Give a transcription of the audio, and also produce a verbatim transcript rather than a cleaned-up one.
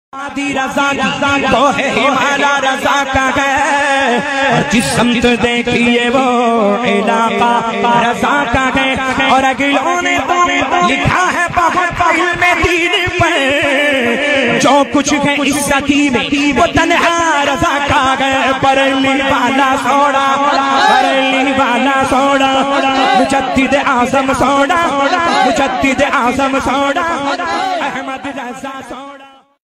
आदि रजा तो है हिमाला रजा का है, जिस समत देखिए वो इलाका रजा का है। और अगिलों ने तो लिखा है बहुत इल्मे दीन पर, जो कुछ है इस सदी में वो तन्हा रजा का है। बरली वाला सोड़ा, बरली वाला soda, Mujaddid Azam soda, Mujaddid Azam soda, Ahmad Raza soda.